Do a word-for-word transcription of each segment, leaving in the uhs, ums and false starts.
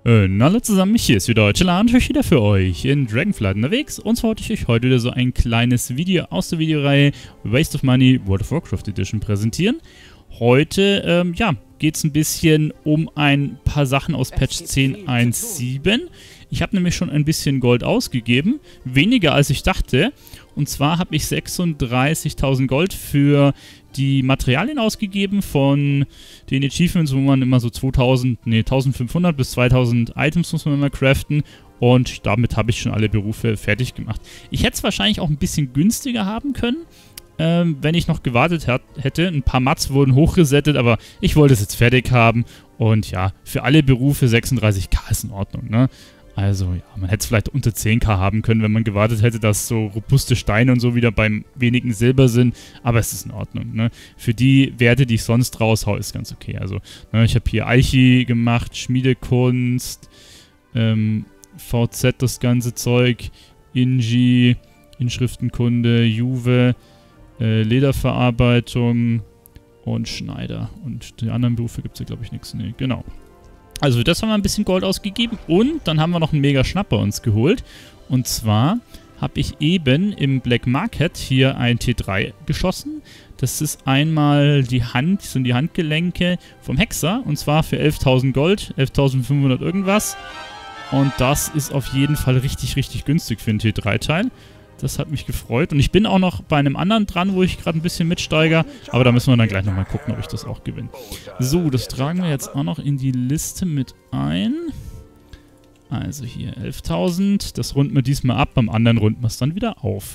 Äh, hallo zusammen, hier ist wieder Chilla und ich wieder für euch in Dragonflight unterwegs. Und zwar wollte ich euch heute wieder so ein kleines Video aus der Videoreihe Waste of Money World of Warcraft Edition präsentieren. Heute, ähm, ja, geht es ein bisschen um ein paar Sachen aus Patch zehn Punkt eins Punkt sieben. Ich habe nämlich schon ein bisschen Gold ausgegeben, weniger als ich dachte. Und zwar habe ich sechsunddreißigtausend Gold für die Materialien ausgegeben von den Achievements, wo man immer so zweitausend, nee, eintausendfünfhundert bis zweitausend Items muss man immer craften. Und damit habe ich schon alle Berufe fertig gemacht. Ich hätte es wahrscheinlich auch ein bisschen günstiger haben können, ähm, wenn ich noch gewartet hätte. Ein paar Mats wurden hochgesettet, aber ich wollte es jetzt fertig haben. Und ja, für alle Berufe sechsunddreißigtausend ist in Ordnung, ne? Also ja, man hätte es vielleicht unter zehntausend haben können, wenn man gewartet hätte, dass so robuste Steine und so wieder beim wenigen Silber sind. Aber es ist in Ordnung, ne? Für die Werte, die ich sonst raushaue, ist ganz okay. Also, ne, ich habe hier Eichi gemacht, Schmiedekunst, ähm, V Z das ganze Zeug, Inji, Inschriftenkunde, Juve, äh, Lederverarbeitung und Schneider. Und die anderen Berufe gibt es ja, glaube ich, nichts. Nee, genau. Also für das haben wir ein bisschen Gold ausgegeben und dann haben wir noch einen mega Schnapper uns geholt. Und zwar habe ich eben im Black Market hier ein T drei geschossen. Das ist einmal die Hand, sind die Handgelenke vom Hexer und zwar für elftausend Gold, elftausendfünfhundert irgendwas. Und das ist auf jeden Fall richtig, richtig günstig für ein T drei Teil. Das hat mich gefreut. Und ich bin auch noch bei einem anderen dran, wo ich gerade ein bisschen mitsteige. Aber da müssen wir dann gleich nochmal gucken, ob ich das auch gewinne. So, das tragen wir jetzt auch noch in die Liste mit ein. Also hier elftausend. Das runden wir diesmal ab. Beim anderen runden wir es dann wieder auf.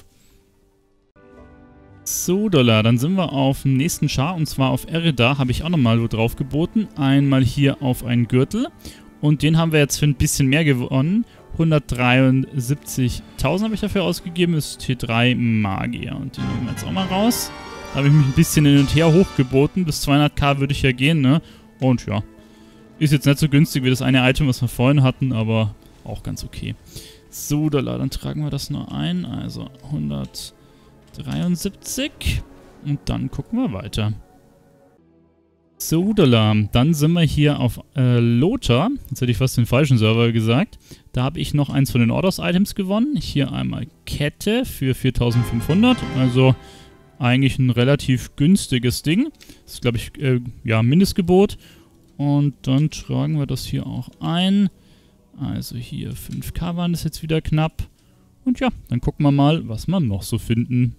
So, Dollar. Dann sind wir auf dem nächsten Char. Und zwar auf Erida habe ich auch nochmal wo drauf geboten. Einmal hier auf einen Gürtel. Und den haben wir jetzt für ein bisschen mehr gewonnen. hundertdreiundsiebzigtausend habe ich dafür ausgegeben, ist T drei Magier. Und den nehmen wir jetzt auch mal raus. Da habe ich mich ein bisschen hin und her hochgeboten. Bis zweihunderttausend würde ich ja gehen, ne? Und ja, ist jetzt nicht so günstig wie das eine Item, was wir vorhin hatten, aber auch ganz okay. So, Dollar, dann tragen wir das nur ein. Also hundertdreiundsiebzig. Und dann gucken wir weiter. So, dann sind wir hier auf äh, Lothar. Jetzt hätte ich fast den falschen Server gesagt. Da habe ich noch eins von den Ordos-Items gewonnen. Hier einmal Kette für viertausendfünfhundert. Also eigentlich ein relativ günstiges Ding. Das ist, glaube ich, äh, ja, Mindestgebot. Und dann tragen wir das hier auch ein. Also hier fünftausend waren das jetzt wieder knapp. Und ja, dann gucken wir mal, was wir noch so finden.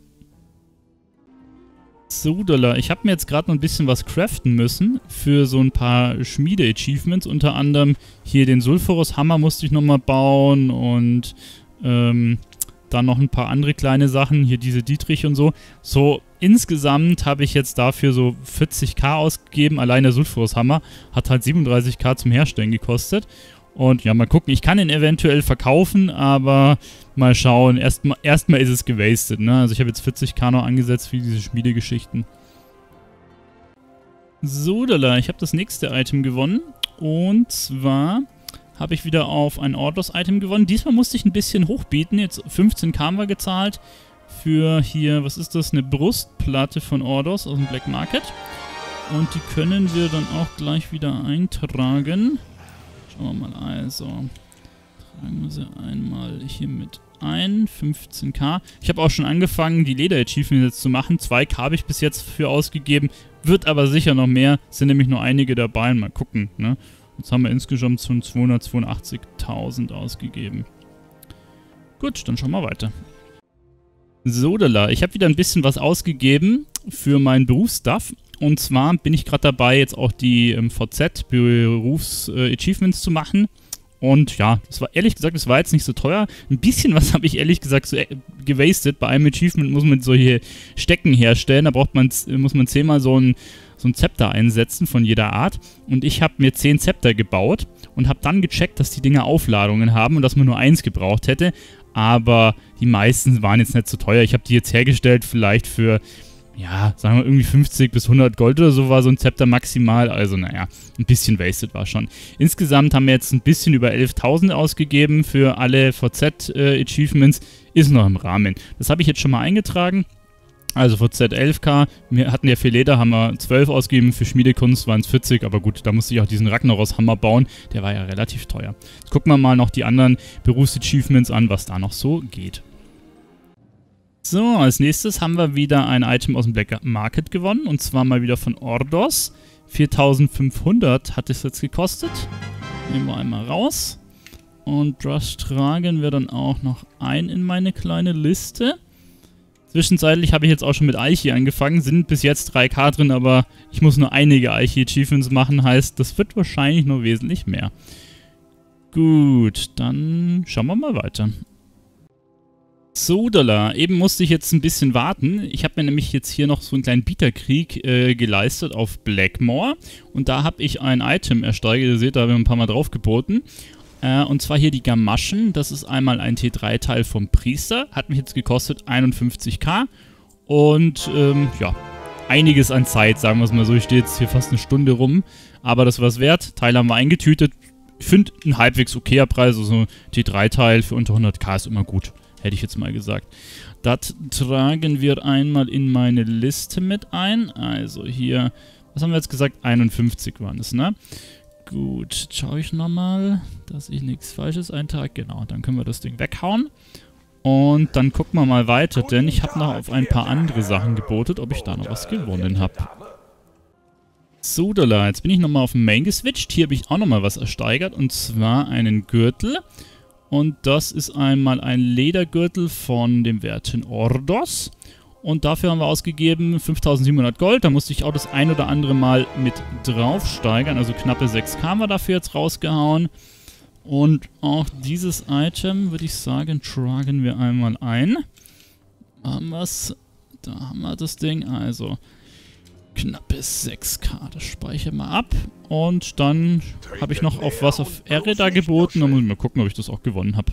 So, Dollar. Ich habe mir jetzt gerade noch ein bisschen was craften müssen für so ein paar Schmiede-Achievements. Unter anderem hier den Sulfuros-Hammer musste ich nochmal bauen und ähm, dann noch ein paar andere kleine Sachen. Hier diese Dietrich und so. So, insgesamt habe ich jetzt dafür so vierzigtausend ausgegeben. Allein der Sulfuros-Hammer hat halt siebenunddreißigtausend zum Herstellen gekostet. Und ja, mal gucken. Ich kann ihn eventuell verkaufen, aber mal schauen. Erstmal erstmal ist es gewastet, ne? Also ich habe jetzt vierzigtausend noch angesetzt für diese Schmiedegeschichten. So, Dalla, ich habe das nächste Item gewonnen. Und zwar habe ich wieder auf ein Ordos-Item gewonnen. Diesmal musste ich ein bisschen hochbieten. Jetzt fünfzehntausend haben wir gezahlt für hier, was ist das? Eine Brustplatte von Ordos aus dem Black Market. Und die können wir dann auch gleich wieder eintragen. Schauen wir mal, also tragen wir sie einmal hier mit ein, fünfzehntausend. Ich habe auch schon angefangen, die Leder-Achievements jetzt zu machen. zweitausend habe ich bis jetzt für ausgegeben, wird aber sicher noch mehr. Es sind nämlich nur einige dabei, mal gucken, ne? Jetzt haben wir insgesamt schon zweihundertzweiundachtzigtausend ausgegeben. Gut, dann schauen wir weiter. So, Dalla, ich habe wieder ein bisschen was ausgegeben für meinen Berufsstuff. Und zwar bin ich gerade dabei, jetzt auch die ähm, V Z-Berufs-Achievements äh, zu machen. Und ja, das war ehrlich gesagt, das war jetzt nicht so teuer. Ein bisschen was habe ich ehrlich gesagt so äh, gewastet. Bei einem Achievement muss man solche Stecken herstellen. Da braucht man, muss man zehnmal so ein, so ein Zepter einsetzen von jeder Art. Und ich habe mir zehn Zepter gebaut und habe dann gecheckt, dass die Dinger Aufladungen haben und dass man nur eins gebraucht hätte. Aber die meisten waren jetzt nicht so teuer. Ich habe die jetzt hergestellt vielleicht für, ja, sagen wir irgendwie fünfzig bis hundert Gold oder so war so ein Zepter maximal. Also naja, ein bisschen wasted war schon. Insgesamt haben wir jetzt ein bisschen über elftausend ausgegeben für alle V Z-Achievements. Ist noch im Rahmen. Das habe ich jetzt schon mal eingetragen. Also für Z elf K, wir hatten ja für Leder, haben wir zwölf ausgegeben, für Schmiedekunst waren es vierzig, aber gut, da musste ich auch diesen Ragnaros-Hammer bauen, der war ja relativ teuer. Jetzt gucken wir mal noch die anderen Berufsachievements an, was da noch so geht. So, als nächstes haben wir wieder ein Item aus dem Black Market gewonnen, und zwar mal wieder von Ordos. viertausendfünfhundert hat es jetzt gekostet. Nehmen wir einmal raus. Und das tragen wir dann auch noch ein in meine kleine Liste. Zwischenzeitlich habe ich jetzt auch schon mit Eichi angefangen, sind bis jetzt drei K drin, aber ich muss nur einige Eichi-Achievements machen, heißt, das wird wahrscheinlich nur wesentlich mehr. Gut, dann schauen wir mal weiter. So, Dollar. Eben musste ich jetzt ein bisschen warten. Ich habe mir nämlich jetzt hier noch so einen kleinen Bieterkrieg äh, geleistet auf Blackmore. Und da habe ich ein Item ersteigert. Ihr seht, da haben wir ein paar Mal drauf geboten. Äh, und zwar hier die Gamaschen. Das ist einmal ein T drei Teil vom Priester. Hat mich jetzt gekostet einundfünfzig K. Und ähm, ja, einiges an Zeit, sagen wir es mal so. Ich stehe jetzt hier fast eine Stunde rum. Aber das war es wert. Teil haben wir eingetütet. Ich finde ein halbwegs okayer Preis. Also ein T drei Teil für unter hundert K ist immer gut. Hätte ich jetzt mal gesagt. Das tragen wir einmal in meine Liste mit ein. Also hier, was haben wir jetzt gesagt? einundfünfzig waren es, ne? Gut, schaue ich nochmal, dass ich nichts Falsches eintrage. Genau, dann können wir das Ding weghauen. Und dann gucken wir mal weiter, denn ich habe noch auf ein paar andere Sachen gebotet, ob ich da noch was gewonnen habe. So, Dollar, jetzt bin ich nochmal auf den Main geswitcht. Hier habe ich auch nochmal was ersteigert, und zwar einen Gürtel. Und das ist einmal ein Ledergürtel von dem werten Ordos. Und dafür haben wir ausgegeben fünftausendsiebenhundert Gold. Da musste ich auch das ein oder andere Mal mit drauf steigern. Also knappe sechs K haben wir dafür jetzt rausgehauen. Und auch dieses Item, würde ich sagen, tragen wir einmal ein. Haben wir's. Da haben wir das Ding. Also knappe sechs K. Das speichere mal ab. Und dann habe ich noch auf was auf R da geboten. Dann muss ich mal gucken, ob ich das auch gewonnen habe.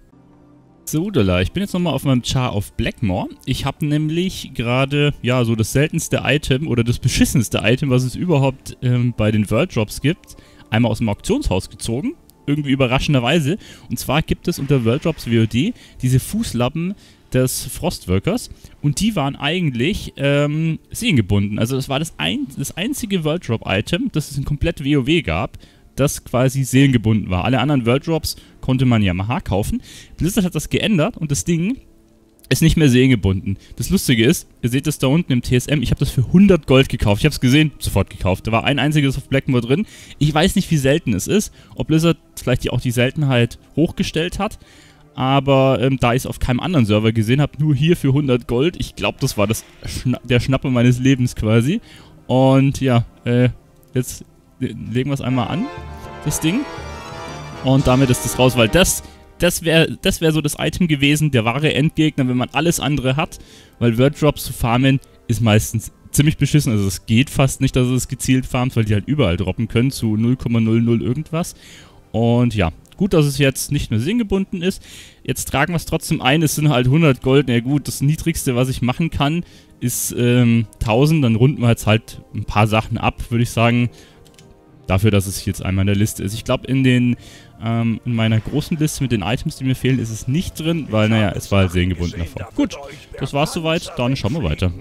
So, Dollar. Ich bin jetzt nochmal auf meinem Char auf Blackmore. Ich habe nämlich gerade, ja, so das seltenste Item oder das beschissenste Item, was es überhaupt ähm, bei den World Drops gibt, einmal aus dem Auktionshaus gezogen. Irgendwie überraschenderweise. Und zwar gibt es unter World Drops W O D diese Fußlappen des Frostworkers, und die waren eigentlich ähm, seelengebunden. Also das war das, ein, das einzige World Drop Item, das es in komplett WoW gab, das quasi seelengebunden war. Alle anderen World Drops konnte man Yamaha kaufen. Blizzard hat das geändert und das Ding ist nicht mehr seelengebunden. Das Lustige ist, ihr seht das da unten im T S M, ich habe das für hundert Gold gekauft. Ich habe es gesehen, sofort gekauft. Da war ein einziges auf Blackmore drin. Ich weiß nicht, wie selten es ist, ob Blizzard vielleicht auch die Seltenheit hochgestellt hat. Aber ähm, da ich es auf keinem anderen Server gesehen habe, nur hier für hundert Gold, ich glaube, das war das Schna der Schnapper meines Lebens quasi. Und ja, äh, jetzt legen wir es einmal an, das Ding. Und damit ist das raus, weil das, das wäre das wär so das Item gewesen, der wahre Endgegner, wenn man alles andere hat. Weil World Drops zu farmen ist meistens ziemlich beschissen, also es geht fast nicht, dass es gezielt farmt, weil die halt überall droppen können, zu null Komma null null irgendwas. Und ja, gut, dass es jetzt nicht mehr sinngebunden ist. Jetzt tragen wir es trotzdem ein. Es sind halt hundert Gold. Na gut, das Niedrigste, was ich machen kann, ist ähm, tausend. Dann runden wir jetzt halt ein paar Sachen ab, würde ich sagen. Dafür, dass es jetzt einmal in der Liste ist. Ich glaube, in den ähm, in meiner großen Liste mit den Items, die mir fehlen, ist es nicht drin, weil, naja, es war halt seelengebunden davor. Gut, das war's soweit. Dann schauen wir weiter.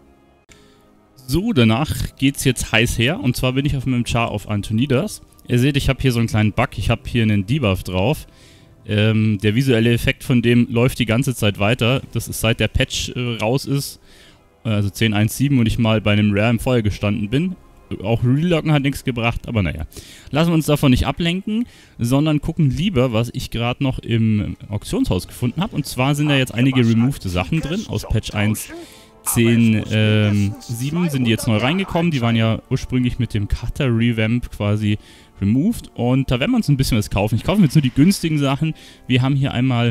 So, danach geht's jetzt heiß her. Und zwar bin ich auf meinem Char auf Antonidas. Ihr seht, ich habe hier so einen kleinen Bug. Ich habe hier einen Debuff drauf. Ähm, der visuelle Effekt von dem läuft die ganze Zeit weiter. Das ist seit der Patch äh, raus ist. Also zehn Punkt eins sieben und ich mal bei einem Rare im Feuer gestanden bin. Auch Reloggen hat nichts gebracht, aber naja. Lassen wir uns davon nicht ablenken, sondern gucken lieber, was ich gerade noch im Auktionshaus gefunden habe. Und zwar sind da jetzt einige removed Sachen drin. Aus Patch eins Punkt zehn Punkt sieben ähm, sind die jetzt neu reingekommen. Die waren ja ursprünglich mit dem Cutter Revamp quasi removed. Und da werden wir uns ein bisschen was kaufen. Ich kaufe mir jetzt nur die günstigen Sachen. Wir haben hier einmal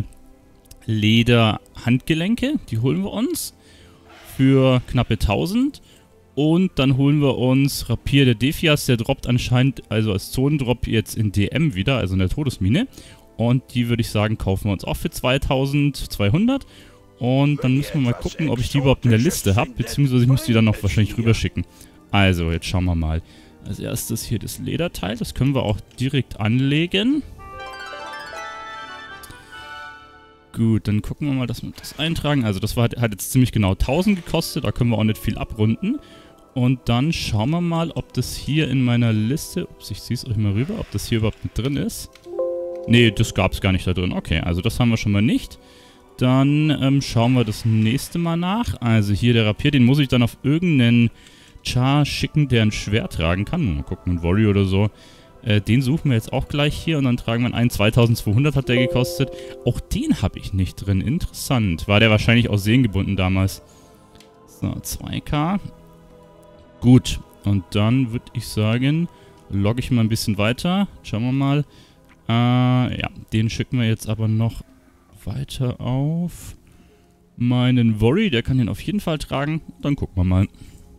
Leder-Handgelenke. Die holen wir uns für knappe tausend. Und dann holen wir uns Rapier der Defias. Der droppt anscheinend also als Zonendrop jetzt in D M wieder, also in der Todesmine. Und die würde ich sagen, kaufen wir uns auch für zweitausendzweihundert. Und dann müssen wir mal gucken, ob ich die überhaupt in der Liste habe. Beziehungsweise ich muss die dann noch wahrscheinlich rüberschicken. Also, jetzt schauen wir mal. Als erstes hier das Lederteil. Das können wir auch direkt anlegen. Gut, dann gucken wir mal, dass wir das eintragen. Also das war, hat jetzt ziemlich genau tausend gekostet. Da können wir auch nicht viel abrunden. Und dann schauen wir mal, ob das hier in meiner Liste... Ups, ich ziehe es euch mal rüber, ob das hier überhaupt mit drin ist. Nee, das gab es gar nicht da drin. Okay, also das haben wir schon mal nicht. Dann ähm, schauen wir das nächste Mal nach. Also hier der Rapier, den muss ich dann auf irgendeinen Char schicken, der ein Schwert tragen kann. Mal gucken, ein Warrior oder so. Äh, den suchen wir jetzt auch gleich hier und dann tragen wir einen. zweitausendzweihundert hat der gekostet. Auch den habe ich nicht drin. Interessant. War der wahrscheinlich auch sehengebunden damals. So, zwei K. Gut. Und dann würde ich sagen, logge ich mal ein bisschen weiter. Schauen wir mal. Äh, ja, den schicken wir jetzt aber noch weiter auf meinen Worry. Der kann den auf jeden Fall tragen. Dann gucken wir mal.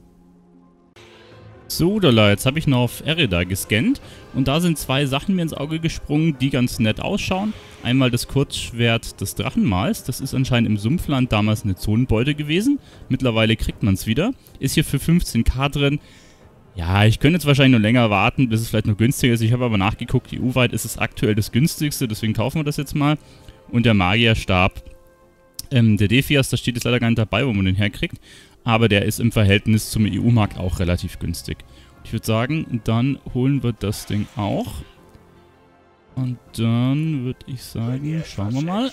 So, da jetzt habe ich noch auf Erida gescannt und da sind zwei Sachen mir ins Auge gesprungen, die ganz nett ausschauen. Einmal das Kurzschwert des Drachenmals, das ist anscheinend im Sumpfland damals eine Zonenbeute gewesen. Mittlerweile kriegt man es wieder. Ist hier für fünfzehn K drin. Ja, ich könnte jetzt wahrscheinlich noch länger warten, bis es vielleicht noch günstiger ist. Ich habe aber nachgeguckt, E U-weit ist es aktuell das günstigste, deswegen kaufen wir das jetzt mal. Und der Magierstab, ähm, der Defias, da steht jetzt leider gar nicht dabei, wo man den herkriegt. Aber der ist im Verhältnis zum E U-Markt auch relativ günstig. Ich würde sagen, dann holen wir das Ding auch. Und dann würde ich sagen, schauen wir mal,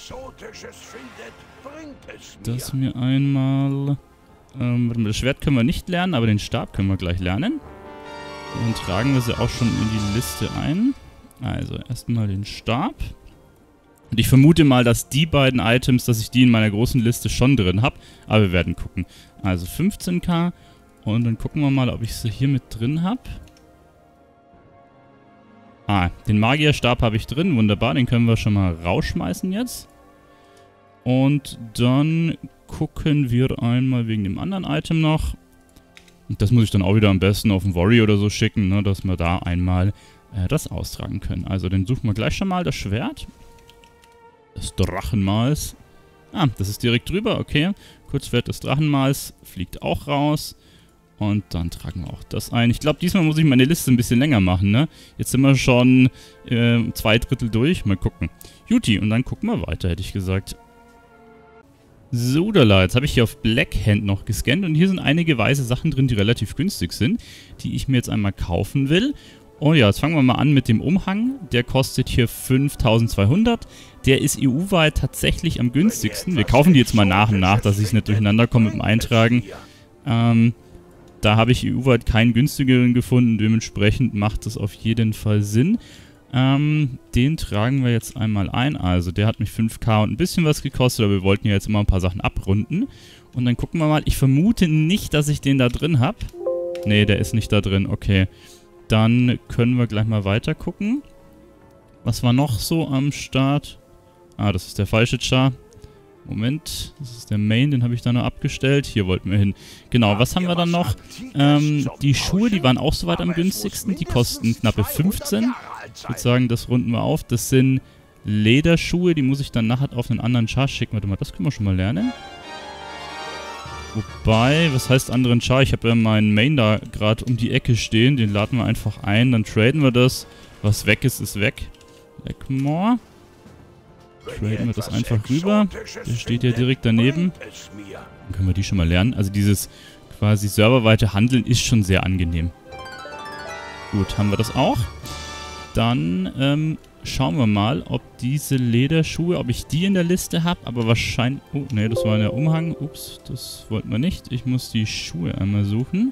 dass wir einmal... Ähm, das Schwert können wir nicht lernen, aber den Stab können wir gleich lernen. Dann tragen wir sie auch schon in die Liste ein. Also erstmal den Stab. Und ich vermute mal, dass die beiden Items, dass ich die in meiner großen Liste schon drin habe. Aber wir werden gucken. Also fünfzehn K. Und dann gucken wir mal, ob ich sie hier mit drin habe. Ah, den Magierstab habe ich drin. Wunderbar, den können wir schon mal rausschmeißen jetzt. Und dann gucken wir einmal wegen dem anderen Item noch. Und das muss ich dann auch wieder am besten auf den Warrior oder so schicken, ne, dass wir da einmal äh, das austragen können. Also dann suchen wir gleich schon mal das Schwert. Das Drachenmals. Ah, das ist direkt drüber, okay. Kurzschwert des Drachenmals fliegt auch raus. Und dann tragen wir auch das ein. Ich glaube, diesmal muss ich meine Liste ein bisschen länger machen, ne? Jetzt sind wir schon äh, zwei Drittel durch. Mal gucken. Juti, und dann gucken wir weiter, hätte ich gesagt. So, da jetzt habe ich hier auf Blackhand noch gescannt und hier sind einige weiße Sachen drin, die relativ günstig sind, die ich mir jetzt einmal kaufen will. Und ja, jetzt fangen wir mal an mit dem Umhang. Der kostet hier fünftausendzweihundert. Der ist E U-weit tatsächlich am günstigsten. Wir kaufen die jetzt mal nach und nach, dass ich es nicht durcheinander komme mit dem Eintragen. Ähm, da habe ich E U-weit keinen günstigeren gefunden, dementsprechend macht das auf jeden Fall Sinn. Ähm, den tragen wir jetzt einmal ein. Also der hat mich fünf K und ein bisschen was gekostet, aber wir wollten ja jetzt immer ein paar Sachen abrunden. Und dann gucken wir mal. Ich vermute nicht, dass ich den da drin habe. Nee, der ist nicht da drin. Okay. Dann können wir gleich mal weiter gucken. Was war noch so am Start? Ah, das ist der falsche Char. Moment, das ist der Main, den habe ich da noch abgestellt. Hier wollten wir hin. Genau, was haben wir dann noch? Ähm, die Schuhe, die waren auch soweit am günstigsten. Die kosten knappe fünfzehn. Ich würde sagen, das runden wir auf. Das sind Lederschuhe, die muss ich dann nachher auf einen anderen Char schicken. Warte mal, das können wir schon mal lernen. Wobei, was heißt anderen Char? Ich habe ja meinen Main da gerade um die Ecke stehen. Den laden wir einfach ein, dann traden wir das. Was weg ist, ist weg. Blackmore. Traden wir das einfach rüber. Der steht ja direkt daneben. Dann können wir die schon mal lernen. Also dieses quasi serverweite Handeln ist schon sehr angenehm. Gut, haben wir das auch. Dann ähm, schauen wir mal, ob diese Lederschuhe, ob ich die in der Liste habe. Aber wahrscheinlich... Oh, ne, das war der Umhang. Ups, das wollten wir nicht. Ich muss die Schuhe einmal suchen.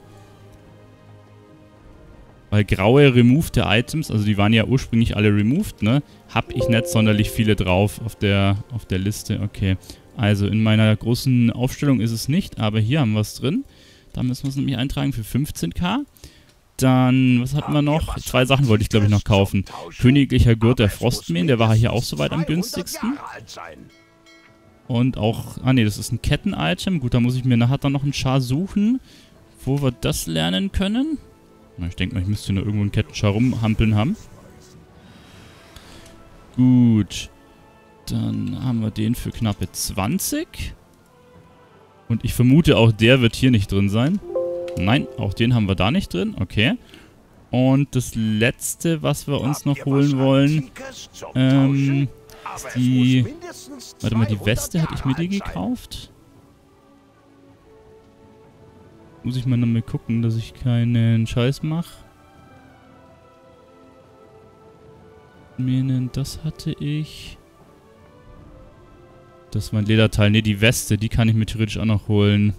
Weil graue removed Items, also die waren ja ursprünglich alle removed, ne? Habe ich nicht sonderlich viele drauf auf der, auf der Liste. Okay, also in meiner großen Aufstellung ist es nicht, aber hier haben wir es drin. Da müssen wir es nämlich eintragen für fünfzehn K. Dann, was hatten wir noch? Zwei Sachen wollte ich, glaube ich, noch kaufen. Königlicher Gurt der Frostmähen, der war hier auch soweit am günstigsten. Und auch, ah ne, das ist ein Ketten-Item. Gut, da muss ich mir nachher dann noch einen Char suchen, wo wir das lernen können. Na, ich denke mal, ich müsste hier noch irgendwo einen Kettenchar rumhampeln haben. Gut. Dann haben wir den für knappe zwanzig. Und ich vermute, auch der wird hier nicht drin sein. Nein, auch den haben wir da nicht drin. Okay. Und das letzte, was wir uns noch holen wollen, ähm, Ist die... Warte mal, die Weste, hatte ich mir die gekauft? Muss ich mal nochmal gucken, dass ich keinen Scheiß mache. Das hatte ich. Das war ein Lederteil. Ne, die Weste, die kann ich mir theoretisch auch noch holen.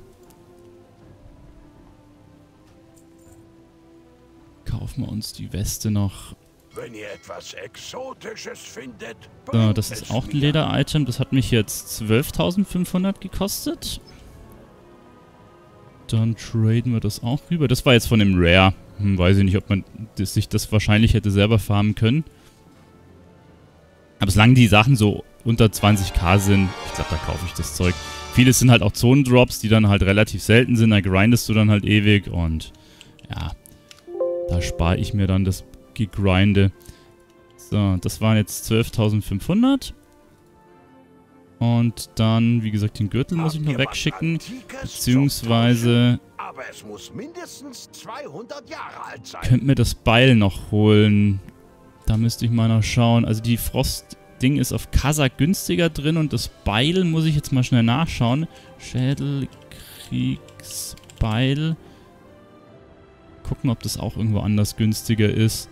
Kaufen wir uns die Weste noch. Wenn ihr etwas Exotisches findet, so, das ist auch ein Leder-Item. Das hat mich jetzt zwölftausendfünfhundert gekostet. Dann traden wir das auch rüber. Das war jetzt von dem Rare. Hm, weiß ich nicht, ob man das, sich das wahrscheinlich hätte selber farmen können. Aber solange die Sachen so unter zwanzigtausend sind, ich glaube, da kaufe ich das Zeug. Vieles sind halt auch Zonendrops, die dann halt relativ selten sind. Da grindest du dann halt ewig und ja, da spare ich mir dann das Gegrinde. So, das waren jetzt zwölftausendfünfhundert. Und dann, wie gesagt, den Gürtel muss ich noch wegschicken. Beziehungsweise aber es muss mindestens zweihundert Jahre alt sein. Könnt mir das Beil noch holen. Da müsste ich mal noch schauen. Also die Frost-Ding ist auf Kazakh günstiger drin und das Beil muss ich jetzt mal schnell nachschauen. Schädelkriegsbeil. Gucken, ob das auch irgendwo anders günstiger ist.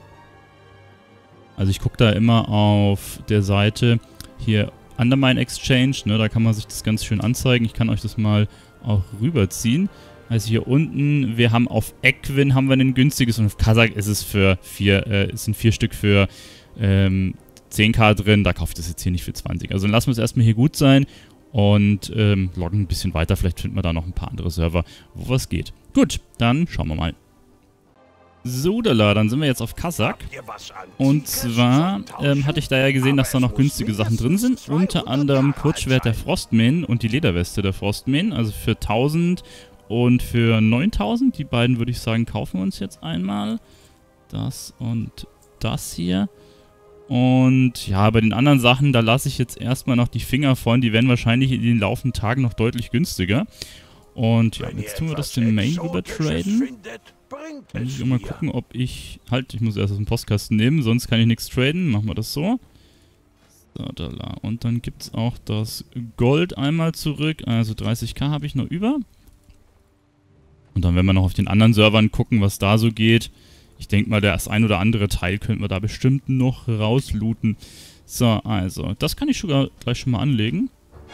Also ich gucke da immer auf der Seite hier Undermine Exchange, ne, da kann man sich das ganz schön anzeigen. Ich kann euch das mal auch rüberziehen. Also hier unten, wir haben auf Equin haben wir ein günstiges und auf Kazakh ist es für vier, äh, es sind vier Stück für ähm, zehntausend drin. Da kauft es jetzt hier nicht für zwanzig. Also dann lassen wir es erstmal hier gut sein und ähm, loggen ein bisschen weiter. Vielleicht finden wir da noch ein paar andere Server, wo was geht. Gut, dann schauen wir mal. So, da, dann sind wir jetzt auf Kazakh. Und zwar ähm, hatte ich da ja gesehen, dass da noch günstige Sachen drin sind. Unter anderem Kurzschwert der Frostmain und die Lederweste der Frostmain. Also für tausend und für neuntausend. Die beiden würde ich sagen, kaufen wir uns jetzt einmal. Das und das hier. Und ja, bei den anderen Sachen, da lasse ich jetzt erstmal noch die Finger von. Die werden wahrscheinlich in den laufenden Tagen noch deutlich günstiger. Und ja, jetzt tun wir das den Main rüber traden. Dann muss ich mal gucken, ob ich... Halt, ich muss erst aus dem Postkasten nehmen, sonst kann ich nichts traden. Machen wir das so. So, da, da. Und dann gibt es auch das Gold einmal zurück. Also dreißigtausend habe ich noch über. Und dann werden wir noch auf den anderen Servern gucken, was da so geht. Ich denke mal, das ein oder andere Teil könnten wir da bestimmt noch rauslooten. So, also, das kann ich sogar gleich schon mal anlegen.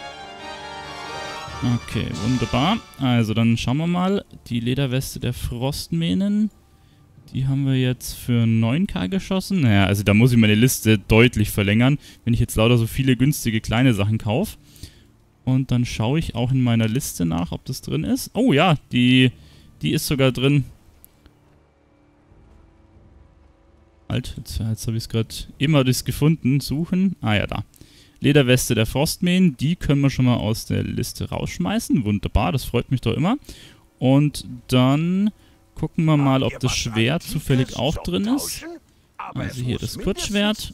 Okay, wunderbar. Also, dann schauen wir mal. Die Lederweste der Frostmähnen. Die haben wir jetzt für neuntausend geschossen. Naja, also da muss ich meine Liste deutlich verlängern, wenn ich jetzt lauter so viele günstige kleine Sachen kaufe. Und dann schaue ich auch in meiner Liste nach, ob das drin ist. Oh ja, die, die ist sogar drin. Halt, jetzt, jetzt habe ich es gerade immer das gefunden. Suchen. Ah ja, da. Lederweste der Frostmähen, die können wir schon mal aus der Liste rausschmeißen. Wunderbar, das freut mich doch immer. Und dann gucken wir mal, ob das Schwert zufällig auch drin ist. Also hier das Kurzschwert.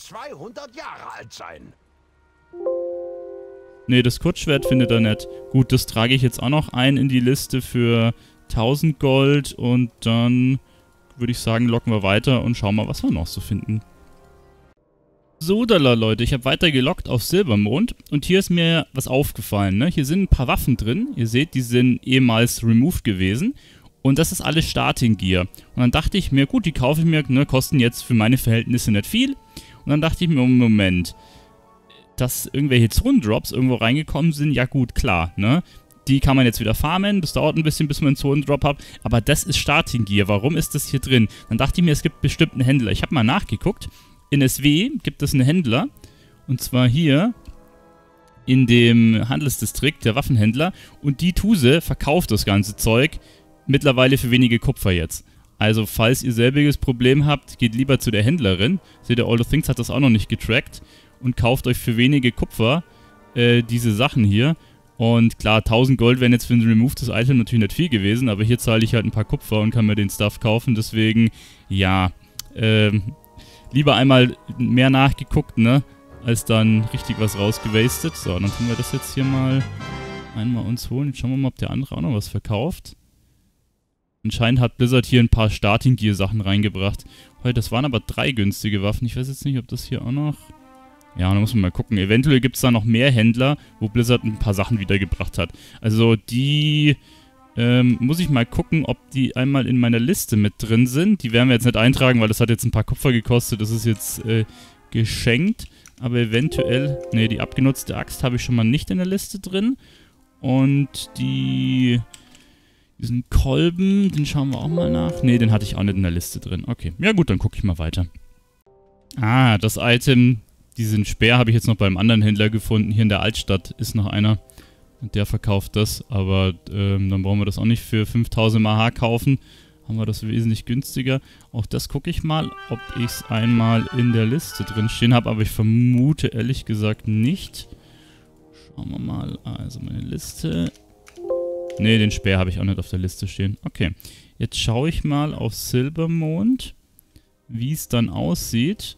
Ne, das Kurzschwert findet er nicht. Gut, das trage ich jetzt auch noch ein in die Liste für tausend Gold. Und dann würde ich sagen, locken wir weiter und schauen mal, was wir noch so finden. So, da Leute, ich habe weiter gelockt auf Silbermond und hier ist mir was aufgefallen, ne? Hier sind ein paar Waffen drin, ihr seht, die sind ehemals removed gewesen und das ist alles Starting Gear. Und dann dachte ich mir, gut, die kaufe ich mir, ne, kosten jetzt für meine Verhältnisse nicht viel. Und dann dachte ich mir, Moment, dass irgendwelche Zonendrops irgendwo reingekommen sind, ja gut, klar, ne? Die kann man jetzt wieder farmen, das dauert ein bisschen, bis man einen Zonendrop hat, aber das ist Starting Gear, warum ist das hier drin? Dann dachte ich mir, es gibt bestimmt einen Händler, ich habe mal nachgeguckt. In S W gibt es einen Händler, und zwar hier in dem Handelsdistrikt, der Waffenhändler, und die Tuse verkauft das ganze Zeug mittlerweile für wenige Kupfer jetzt. Also falls ihr selbiges Problem habt, geht lieber zu der Händlerin. Seht ihr, All the Things hat das auch noch nicht getrackt und kauft euch für wenige Kupfer äh, diese Sachen hier. Und klar, tausend Gold wären jetzt für ein removedes Item natürlich nicht viel gewesen, aber hier zahle ich halt ein paar Kupfer und kann mir den Stuff kaufen, deswegen, ja, ähm... lieber einmal mehr nachgeguckt, ne, als dann richtig was rausgewastet. So, dann tun wir das jetzt hier mal einmal uns holen. Jetzt schauen wir mal, ob der andere auch noch was verkauft. Anscheinend hat Blizzard hier ein paar Starting-Gear-Sachen reingebracht. Heute, das waren aber drei günstige Waffen. Ich weiß jetzt nicht, ob das hier auch noch Ja, und dann muss man mal gucken. Eventuell gibt es da noch mehr Händler, wo Blizzard ein paar Sachen wiedergebracht hat. Also die ähm, muss ich mal gucken, ob die einmal in meiner Liste mit drin sind. Die werden wir jetzt nicht eintragen, weil das hat jetzt ein paar Kupfer gekostet. Das ist jetzt äh, geschenkt. Aber eventuell... Ne, die abgenutzte Axt habe ich schon mal nicht in der Liste drin. Und die... Diesen Kolben, den schauen wir auch mal nach. Ne, den hatte ich auch nicht in der Liste drin. Okay, ja gut, dann gucke ich mal weiter. Ah, das Item... Diesen Speer habe ich jetzt noch beim anderen Händler gefunden. Hier in der Altstadt ist noch einer. Und der verkauft das. Aber ähm, dann brauchen wir das auch nicht für fünftausend A H kaufen. Haben wir das wesentlich günstiger. Auch das gucke ich mal, ob ich es einmal in der Liste drin stehen habe. Aber ich vermute ehrlich gesagt nicht. Schauen wir mal. Also meine Liste. Ne, den Speer habe ich auch nicht auf der Liste stehen. Okay. Jetzt schaue ich mal auf Silbermond, wie es dann aussieht.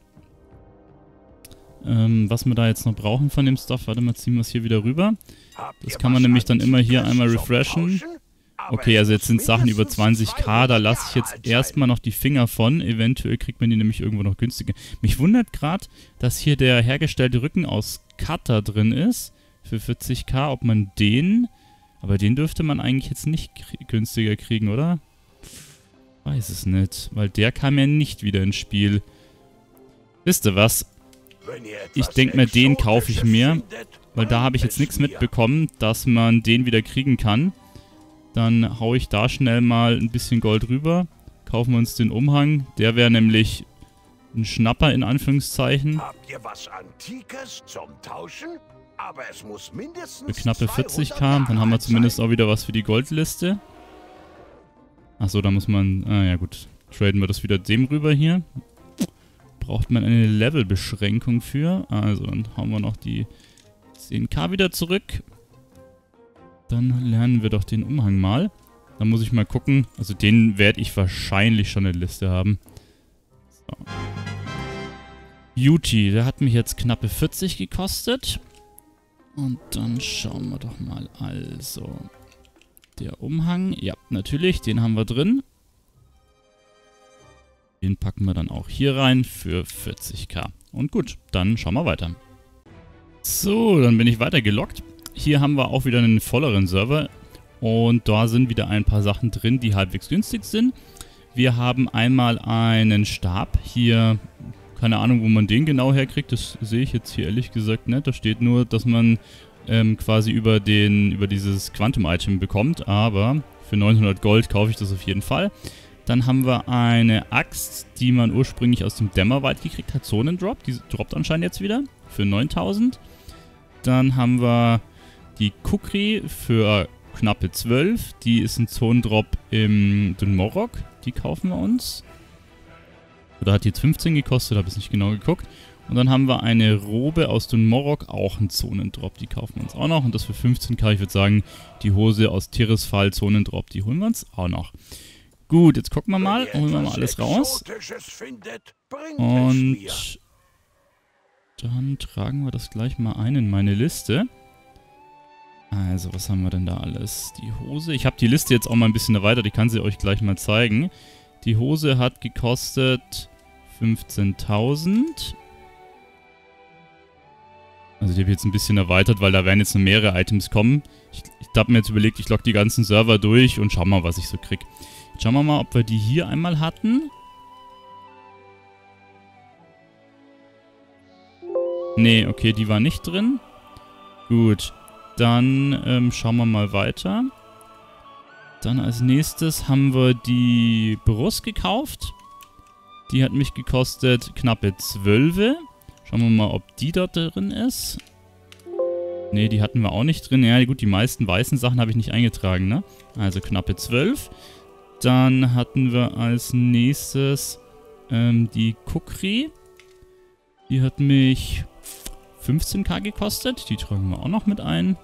Ähm, was wir da jetzt noch brauchen von dem Stuff. Warte mal, ziehen wir es hier wieder rüber. Das kann man nämlich dann immer hier einmal refreshen. Okay, also jetzt sind Sachen über zwanzigtausend. Da lasse ich jetzt erstmal noch die Finger von. Eventuell kriegt man die nämlich irgendwo noch günstiger. Mich wundert gerade, dass hier der hergestellte Rücken aus Cutter drin ist. Für vierzigtausend. Ob man den... Aber den dürfte man eigentlich jetzt nicht günstiger kriegen, oder? Weiß es nicht. Weil der kam ja nicht wieder ins Spiel. Wisst ihr was? Ich denke mir, den kaufe ich mir, weil da habe ich jetzt nichts mitbekommen, dass man den wieder kriegen kann. Dann haue ich da schnell mal ein bisschen Gold rüber, kaufen wir uns den Umhang. Der wäre nämlich ein Schnapper in Anführungszeichen. Habt ihr was Antikes zum Tauschen? Aber es muss mindestens für knappe vierzigtausend. Dann haben wir zumindest auch wieder was für die Goldliste. Achso, da muss man... Ah ja gut, traden wir das wieder dem rüber hier. Braucht man eine Levelbeschränkung für. Also, dann hauen wir noch die zehntausend wieder zurück. Dann lernen wir doch den Umhang mal. Dann muss ich mal gucken. Also, den werde ich wahrscheinlich schon in der Liste haben. So. Beauty, der hat mich jetzt knappe vierzig gekostet. Und dann schauen wir doch mal. Also, der Umhang. Ja, natürlich, den haben wir drin. Den packen wir dann auch hier rein für vierzigtausend. Und gut, dann schauen wir weiter. So, dann bin ich weiter geloggt. Hier haben wir auch wieder einen volleren Server. Und da sind wieder ein paar Sachen drin, die halbwegs günstig sind. Wir haben einmal einen Stab. Hier, keine Ahnung, wo man den genau herkriegt. Das sehe ich jetzt hier ehrlich gesagt nicht. Da steht nur, dass man ähm, quasi über, den, über dieses Quantum-Item bekommt. Aber für neunhundert Gold kaufe ich das auf jeden Fall. Dann haben wir eine Axt, die man ursprünglich aus dem Dämmerwald gekriegt hat. Zonendrop, die droppt anscheinend jetzt wieder für neuntausend. Dann haben wir die Kukri für knappe zwölf. Die ist ein Zonendrop im Dunmorok. Die kaufen wir uns. Oder hat die jetzt fünfzehn gekostet, habe ich nicht genau geguckt. Und dann haben wir eine Robe aus Dunmorok, auch ein Zonendrop. Die kaufen wir uns auch noch. Und das für fünfzehntausend. Ich würde sagen, die Hose aus Tirisfal Zonendrop, die holen wir uns auch noch. Gut, jetzt gucken wir mal. Holen wir mal alles raus. Und dann tragen wir das gleich mal ein in meine Liste. Also, was haben wir denn da alles? Die Hose. Ich habe die Liste jetzt auch mal ein bisschen erweitert. Ich kann sie euch gleich mal zeigen. Die Hose hat gekostet fünfzehntausend. Also die habe ich jetzt ein bisschen erweitert, weil da werden jetzt noch mehrere Items kommen. Ich, ich habe mir jetzt überlegt, ich logge die ganzen Server durch und schau mal, was ich so kriege. Schauen wir mal, ob wir die hier einmal hatten. Nee, okay, die war nicht drin. Gut, dann ähm, schauen wir mal weiter. Dann als nächstes haben wir die Brust gekauft. Die hat mich gekostet knappe zwölf. Schauen wir mal, ob die da drin ist. Ne, die hatten wir auch nicht drin. Ja gut, die meisten weißen Sachen habe ich nicht eingetragen, ne? Also knappe zwölf. Dann hatten wir als nächstes ähm, die Kukri. Die hat mich fünfzehntausend gekostet. Die tragen wir auch noch mit ein.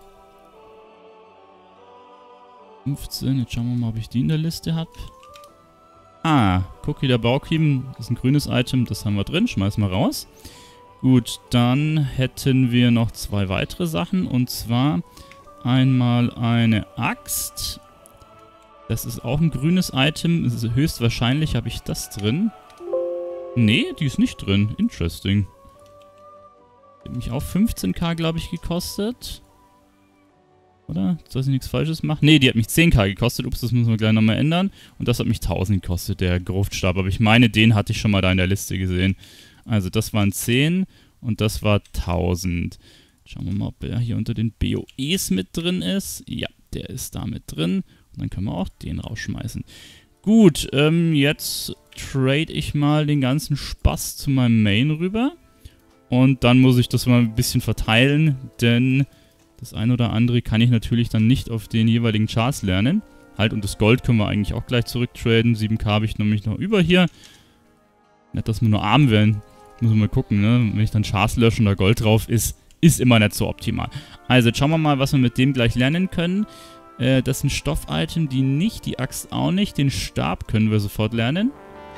fünfzehn. Jetzt schauen wir mal, ob ich die in der Liste habe. Ah, Cookie der Baukiem. Das ist ein grünes Item. Das haben wir drin. Schmeißen wir raus. Gut, dann hätten wir noch zwei weitere Sachen. Und zwar einmal eine Axt. Das ist auch ein grünes Item. Das ist höchstwahrscheinlich habe ich das drin. Nee, die ist nicht drin. Interesting. Die hat mich auch fünfzehntausend, glaube ich, gekostet. Oder? Soll ich nichts Falsches machen? Ne, die hat mich zehntausend gekostet. Ups, das müssen wir gleich nochmal ändern. Und das hat mich tausend gekostet, der Gruftstab. Aber ich meine, den hatte ich schon mal da in der Liste gesehen. Also das waren zehn und das war tausend. Schauen wir mal, ob er hier unter den B O Es mit drin ist. Ja, der ist da mit drin. Und dann können wir auch den rausschmeißen. Gut, ähm, jetzt trade ich mal den ganzen Spaß zu meinem Main rüber. Und dann muss ich das mal ein bisschen verteilen, denn das ein oder andere kann ich natürlich dann nicht auf den jeweiligen Charts lernen. Halt, und das Gold können wir eigentlich auch gleich zurücktraden. sieben K habe ich nämlich noch über hier. Nicht, dass wir nur arm werden. Muss man mal gucken, ne? Wenn ich dann Charts lösche und da Gold drauf ist, ist immer nicht so optimal. Also, jetzt schauen wir mal, was wir mit dem gleich lernen können. Äh, das sind Stoff-Item, die nicht, die Axt auch nicht. Den Stab können wir sofort lernen.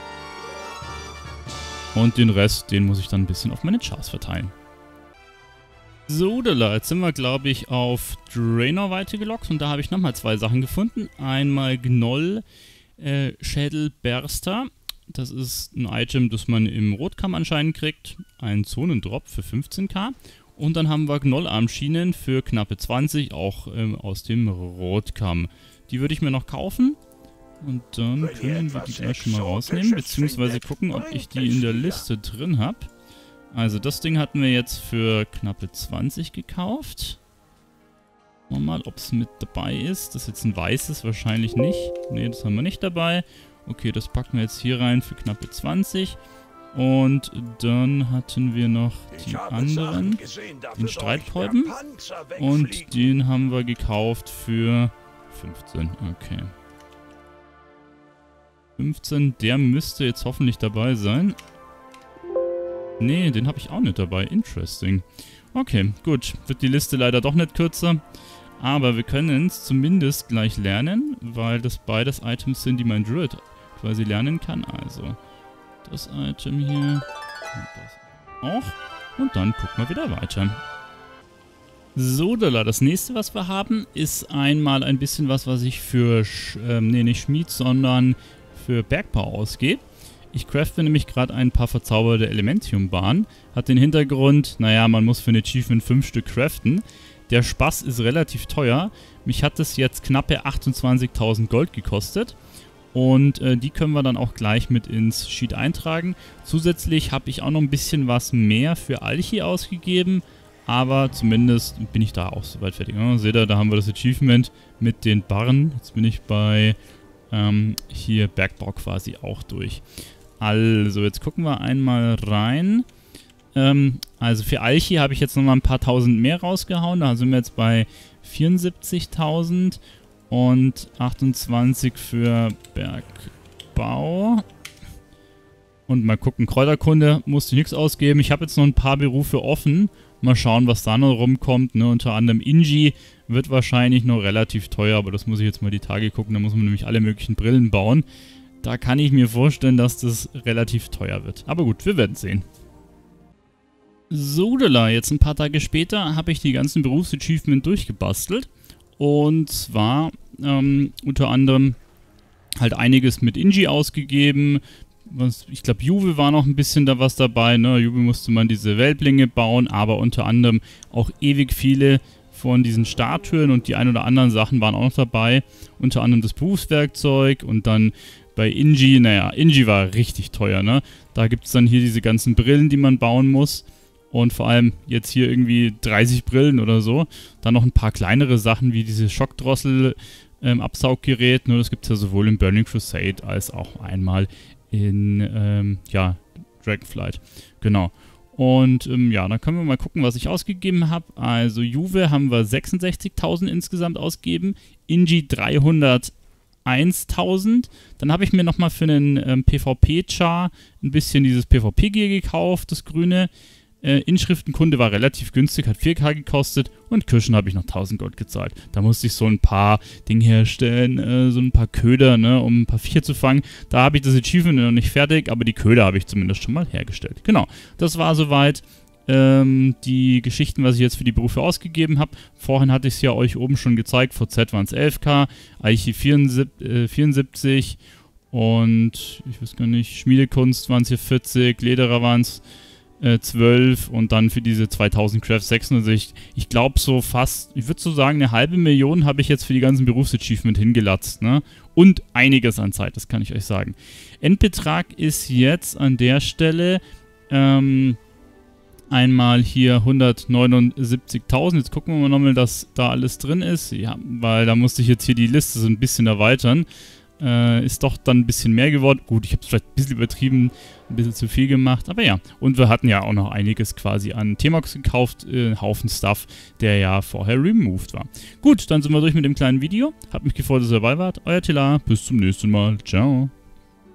Und den Rest, den muss ich dann ein bisschen auf meine Charts verteilen. So, jetzt sind wir, glaube ich, auf Draenor weitergelockt. Und da habe ich nochmal zwei Sachen gefunden. Einmal Gnoll äh, Schädelberster. Das ist ein Item, das man im Rotkamm anscheinend kriegt. Ein Zonendrop für fünfzehntausend. Und dann haben wir Gnollarmschienen für knappe zwanzig, auch ähm, aus dem Rotkamm. Die würde ich mir noch kaufen. Und dann können wir die gleich schon mal rausnehmen, beziehungsweise gucken, ob ich die in der Liste drin habe. Also das Ding hatten wir jetzt für knappe zwanzig gekauft. Schauen wir mal, ob es mit dabei ist. Das ist jetzt ein weißes, wahrscheinlich nicht. Ne, das haben wir nicht dabei. Okay, das packen wir jetzt hier rein für knappe zwanzig. Und dann hatten wir noch die anderen, den Streitkolben. Und den haben wir gekauft für fünfzehn. Okay. fünfzehn, der müsste jetzt hoffentlich dabei sein. Nee, den habe ich auch nicht dabei. Interesting. Okay, gut. Wird die Liste leider doch nicht kürzer. Aber wir können es zumindest gleich lernen, weil das beides Items sind, die mein Druid quasi lernen kann. Also, das Item hier und das auch. Und dann gucken wir wieder weiter. So, das nächste, was wir haben, ist einmal ein bisschen was, was ich für, ähm, nee, nicht Schmied, sondern für Bergbau ausgebe. Ich crafte nämlich gerade ein paar verzauberte Elementium-Bahnen. Hat den Hintergrund, naja, man muss für ein Achievement fünf Stück craften. Der Spaß ist relativ teuer. Mich hat das jetzt knappe achtundzwanzigtausend Gold gekostet. Und äh, die können wir dann auch gleich mit ins Sheet eintragen. Zusätzlich habe ich auch noch ein bisschen was mehr für Alchi ausgegeben. Aber zumindest bin ich da auch soweit fertig. Ja, seht ihr, da haben wir das Achievement mit den Barren. Jetzt bin ich bei ähm, hier Bergbau quasi auch durch. Also, jetzt gucken wir einmal rein. Ähm, also für Alchi habe ich jetzt nochmal ein paar tausend mehr rausgehauen. Da sind wir jetzt bei vierundsiebzigtausend und achtundzwanzig für Bergbau. Und mal gucken, Kräuterkunde musste ich nichts ausgeben. Ich habe jetzt noch ein paar Berufe offen. Mal schauen, was da noch rumkommt. Ne? Unter anderem Inji wird wahrscheinlich noch relativ teuer, aber das muss ich jetzt mal die Tage gucken. Da muss man nämlich alle möglichen Brillen bauen. Da kann ich mir vorstellen, dass das relativ teuer wird. Aber gut, wir werden sehen. So, jetzt ein paar Tage später habe ich die ganzen Berufsachievements durchgebastelt. Und zwar ähm, unter anderem halt einiges mit Inji ausgegeben. Was, ich glaube, Juve war noch ein bisschen da was dabei. Ne? Juve musste man diese Weltlinge bauen, aber unter anderem auch ewig viele von diesen Statuen und die ein oder anderen Sachen waren auch noch dabei. Unter anderem das Berufswerkzeug und dann bei Inji, naja, Inji war richtig teuer, ne? Da gibt es dann hier diese ganzen Brillen, die man bauen muss. Und vor allem jetzt hier irgendwie dreißig Brillen oder so. Dann noch ein paar kleinere Sachen wie dieses Schockdrossel-Absauggerät. Ähm, das gibt es ja sowohl in Burning Crusade als auch einmal in, ähm, ja, Dragonflight. Genau. Und ähm, ja, dann können wir mal gucken, was ich ausgegeben habe. Also Juve haben wir sechsundsechzigtausend insgesamt ausgegeben. Inji dreihunderteintausend. Dann habe ich mir nochmal für einen ähm, PvP-Char ein bisschen dieses PvP-Gear gekauft, das grüne. Äh, Inschriftenkunde war relativ günstig, hat vier K gekostet und Kirschen habe ich noch tausend Gold gezahlt. Da musste ich so ein paar Dinge herstellen, äh, so ein paar Köder, ne, um ein paar Viecher zu fangen. Da habe ich das Achievement noch nicht fertig, aber die Köder habe ich zumindest schon mal hergestellt. Genau, das war soweit ähm, die Geschichten, was ich jetzt für die Berufe ausgegeben habe. Vorhin hatte ich es ja euch oben schon gezeigt, V Z waren es elf K, Alchi vierundsiebzig und ich weiß gar nicht, Schmiedekunst waren es hier vierzig, Lederer waren es äh, zwölf und dann für diese zweitausend Craft sechshundert. Also ich, ich glaube so fast, ich würde so sagen, eine halbe Million habe ich jetzt für die ganzen Berufsachievement hingelatzt, ne? Und einiges an Zeit, das kann ich euch sagen. Endbetrag ist jetzt an der Stelle ähm, einmal hier hundertneunundsiebzigtausend. Jetzt gucken wir mal nochmal, dass da alles drin ist. Ja, weil da musste ich jetzt hier die Liste so ein bisschen erweitern. Äh, ist doch dann ein bisschen mehr geworden. Gut, ich habe es vielleicht ein bisschen übertrieben, ein bisschen zu viel gemacht. Aber ja, und wir hatten ja auch noch einiges quasi an T-Mox gekauft. Äh, einen Haufen Stuff, der ja vorher removed war. Gut, dann sind wir durch mit dem kleinen Video. Hat mich gefreut, dass ihr dabei wart. Euer Tila, bis zum nächsten Mal. Ciao.